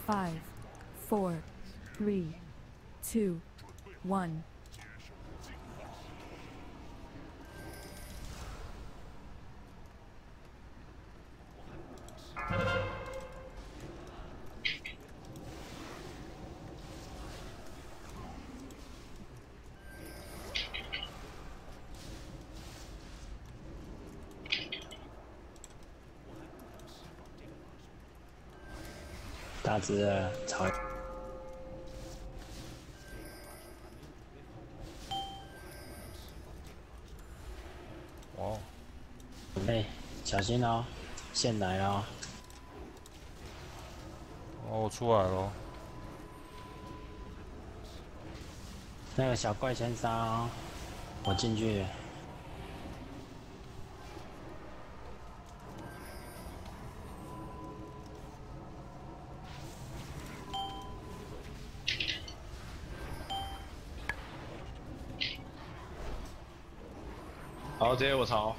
5, 4, 3, 2, 1. 大只的草。 哦， 哎，小心哦，线来了哦。 哦，我出来了。 那个小怪先杀哦，我进去。 好，直接我抄。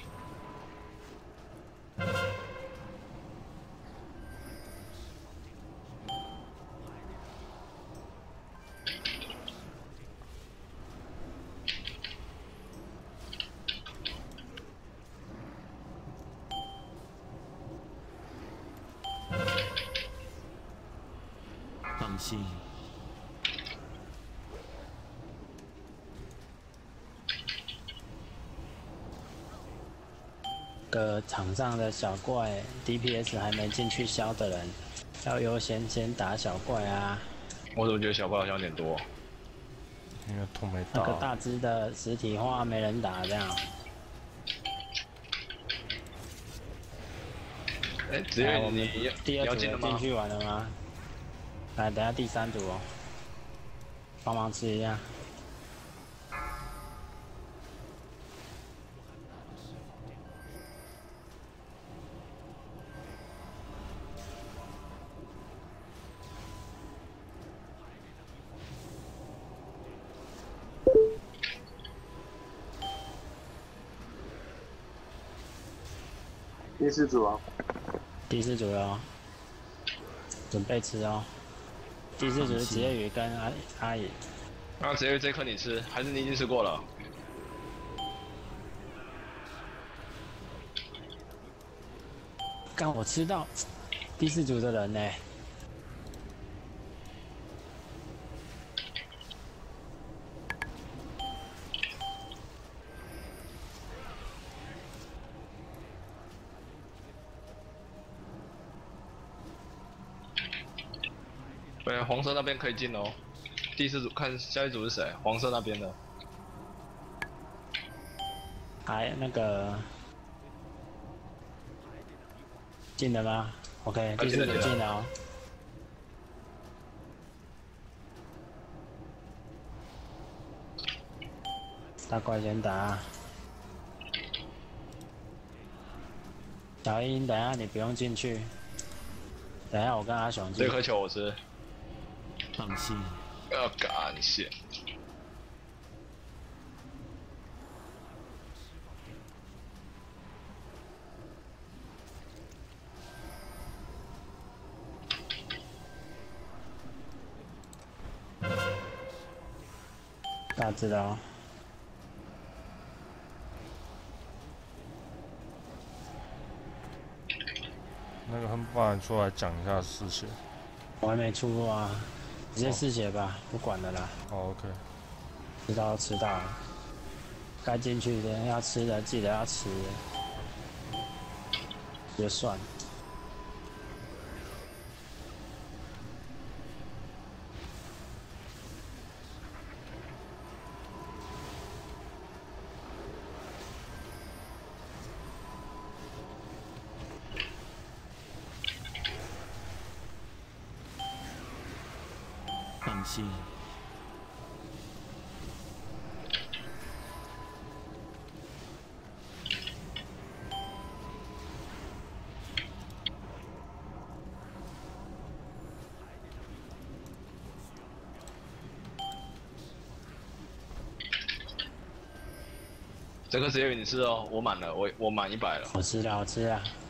放心。 场上的小怪 DPS 还没进去消的人，要优先先打小怪啊。 我怎么觉得小怪好像有点多？ 因为痛没打。 那个大只的实体化没人打这样。 哎，只有我们你第二组进了吗？ 进去玩了吗？来，等下第三组哦，帮忙吃一下。 第四组啊， 第四组哦，准备吃哦。第四组是职业鱼跟阿姨。 那直接这颗你吃，还是你已经吃过了？ 刚我吃到第四组的人呢。 对，黄色那边可以进哦。第四组看下一组是谁？黄色那边的。 还那个进了吗 ？OK， 第四组进了哦。大怪先打。小英，等一下你不用进去，等一下我跟阿雄进。 这颗球我吃。 放心。 要感谢。 大致的哦。 那个很不然出来讲一下事情。 我还没出过啊，直接试血吧，不管了啦。 哦 ，OK。 知道就知道了，该进去的要吃的记得要吃，就算。 放心。 这颗职业鱼你吃哦，我满了，我满100了。 我吃了，我吃了。